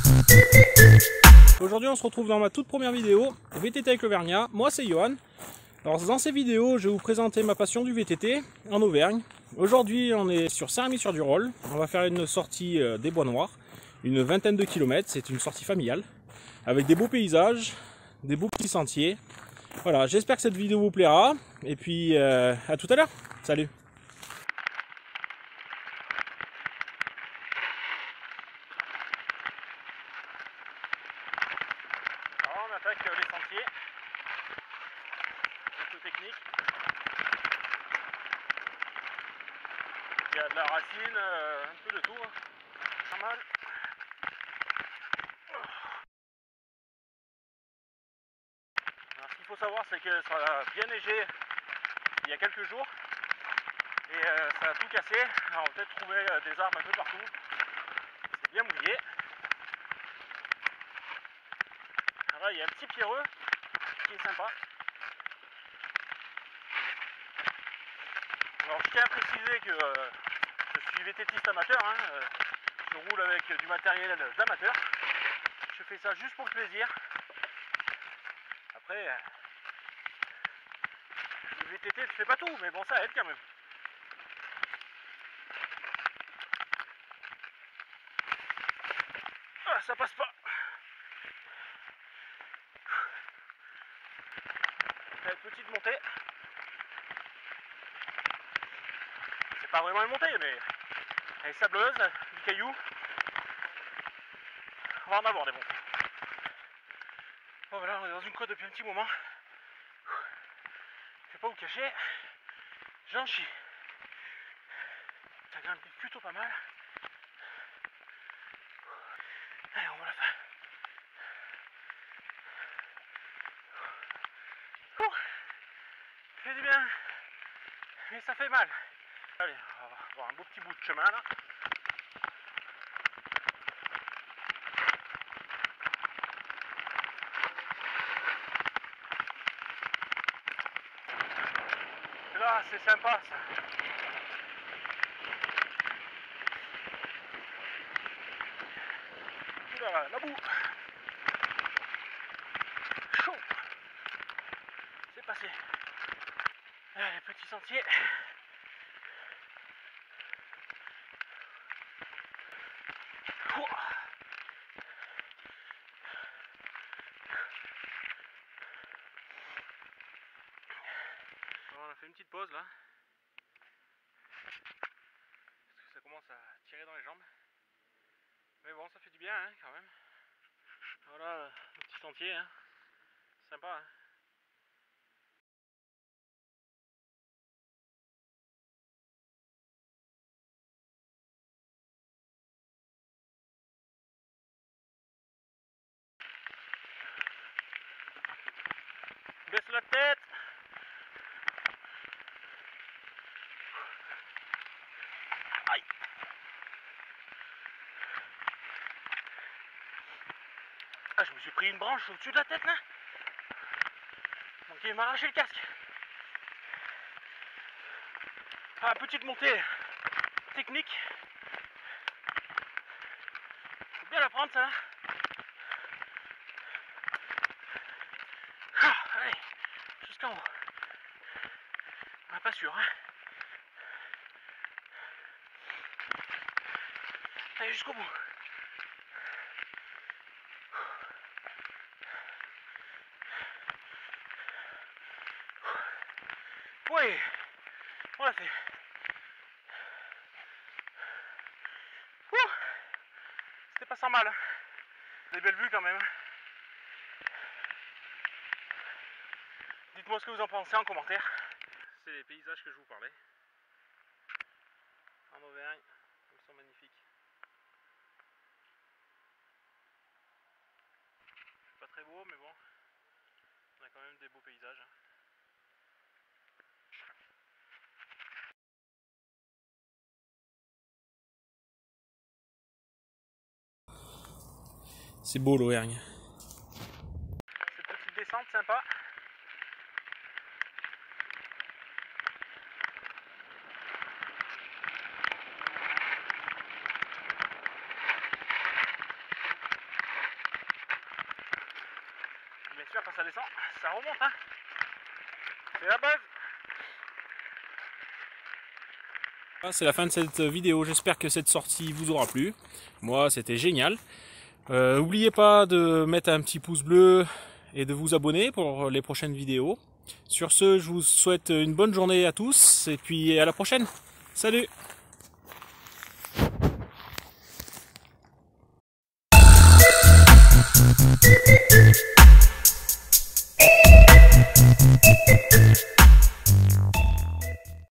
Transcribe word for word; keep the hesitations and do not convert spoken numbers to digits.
Aujourd'hui on se retrouve dans ma toute première vidéo V T T avec l'Auvergnat. Moi c'est Johan. Alors dans ces vidéos je vais vous présenter ma passion du V T T en Auvergne. Aujourd'hui on est sur Saint-Rémy-sur-Durolle. On va faire une sortie des Bois Noirs, une vingtaine de kilomètres. C'est une sortie familiale avec des beaux paysages, des beaux petits sentiers. Voilà, j'espère que cette vidéo vous plaira et puis euh, à tout à l'heure. Salut. Alors on attaque les sentiers, un peu technique. Il y a de la racine, euh, un peu de tout, hein. Pas mal. Alors, ce qu'il faut savoir, c'est que ça a bien neigé il y a quelques jours et euh, ça a tout cassé. Alors on va peut-être trouver euh, des arbres un peu partout. C'est bien mouillé. Alors là, il y a un petit pierreux qui est sympa. Alors je tiens à préciser que euh, je suis VTTiste amateur, hein, euh, je roule avec du matériel d'amateur. Je fais ça juste pour le plaisir. Après, euh, le V T T ne fait pas tout, mais bon, ça aide quand même. Ah, ça passe pas. Une petite montée. C'est pas vraiment une montée, mais elle est sableuse, du caillou. On va en avoir des montées. Bon voilà, on est dans une côte depuis un petit moment. Je vais pas vous cacher, j'en chie. Ça grimpe plutôt pas mal. Allez, on voit la fin. Ouh, ça fait du bien, mais ça fait mal. Allez, on va avoir un beau petit bout de chemin là. Là, c'est sympa ça. Oula, la boue. Chaud. C'est passé. Là, les petits sentiers. Ouah. On a fait une petite pause là. Parce que ça commence à tirer dans les jambes. Mais bon, ça fait du bien hein, quand même. Voilà le petit sentier, hein. Sympa hein. Baisse la tête. Aïe. Ah, je me suis pris une branche au-dessus de la tête là. Donc il m'a arraché le casque. Ah, petite montée technique. Faut bien la prendre ça là. Ah, allez, jusqu'en haut. Ah, pas sûr hein. Allez jusqu'au bout. Oui, on l'a fait. Ouh, c'était pas sans mal. Hein. Des belles vues quand même. Dites-moi ce que vous en pensez en commentaire. C'est les paysages que je vous parlais. En Auvergne, ils sont magnifiques. C'est pas très beau, mais bon, on a quand même des beaux paysages. C'est beau l'Auvergne. Cette petite descente sympa. ça descend, ça remonte, hein. C'est la base. C'est la fin de cette vidéo, j'espère que cette sortie vous aura plu. Moi c'était génial. Euh, n'oubliez pas de mettre un petit pouce bleu et de vous abonner pour les prochaines vidéos. Sur ce, je vous souhaite une bonne journée à tous et puis à la prochaine. Salut! Thank you.